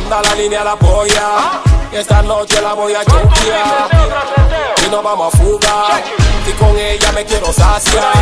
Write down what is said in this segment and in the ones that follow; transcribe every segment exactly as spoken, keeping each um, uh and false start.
Manda la línea a la polla, y esta noche la voy a choquear. Y nos vamos a fugar, y con ella me quiero saciar.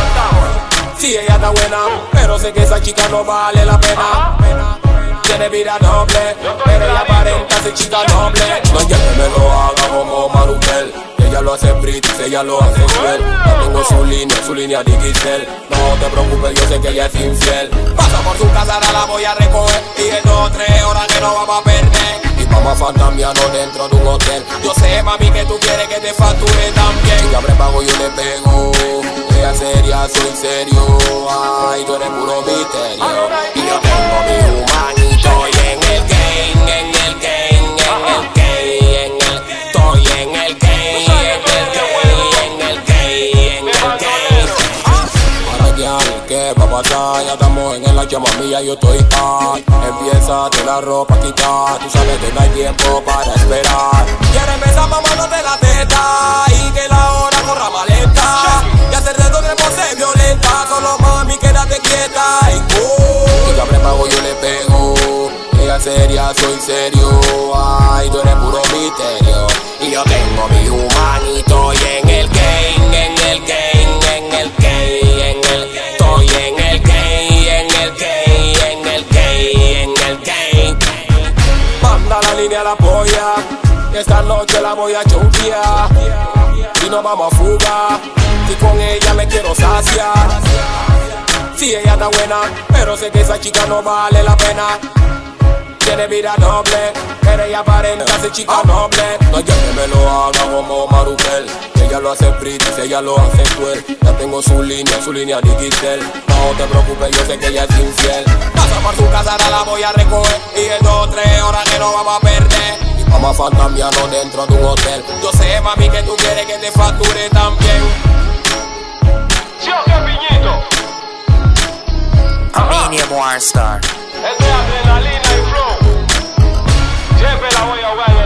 Si ella está buena, pero sé que esa chica no vale la pena. Tiene vida noble, pero ella aparenta ser chica noble. No hay que me lo haga como Marubel. Ella lo hace British, ella lo hace fiel. Ya tengo su línea, su línea de Giselle. No te preocupes, yo sé que ella es infiel. Pasa por su casa, ahora la voy a recoger. Y en dos o tres horas que no vamos a perder. Y vamos a fantamearnos dentro de un hotel. Yo sé, mami, que tú quieres que te facture también. Si abre pago yo le pego. Ella seria, soy serio. Ay, tú eres puro misterio. Y yo tengo mi humanito. Y en el game, en el game, en el game, en el estoy en el game, en el game, en el game, en el game. Ahora ya, ¿qué va a pasar? Ya estamos en la chama mía, yo estoy hot. Empieza de la ropa a quitar. Tú sabes que no hay tiempo para esperar. Quiero empezar mamándote la teta y que la hora corra maleta. Y hacer de donde pose violenta. Solo mami, quédate quieta y go. Y ya prepago, yo le pego. Ella seria, soy serio. Ay, tú eres puro misterio. Y yo tengo mi humanito. Y en el game, en el game, en el game, en el estoy en el game, en el game, en el game, en el game. Manda la línea a la polla, y esta noche la voy a choquear. Y nos vamos a fugar, y con ella me quiero saciar. Si ella está buena, pero sé que esa chica no vale la pena. Tiene vida noble, pero ella aparenta ser chica noble. No hay que me lo haga como Marubel. Ella lo hace British, ella lo hace fuerte. Ya tengo su línea, su línea de Giselle. No te preocupes, yo sé que ella es infiel. Pasa por su casa, ahora la voy a recoger. Y en dos o tres horas que no vamos a perder. Y vamos a fantamearnos dentro de un hotel. Yo sé, mami, que tú quieres que te facture también. Yo que piñito. Aminium Warstar. Esto es adrenalina y flow. Siempre la voy a ahogar.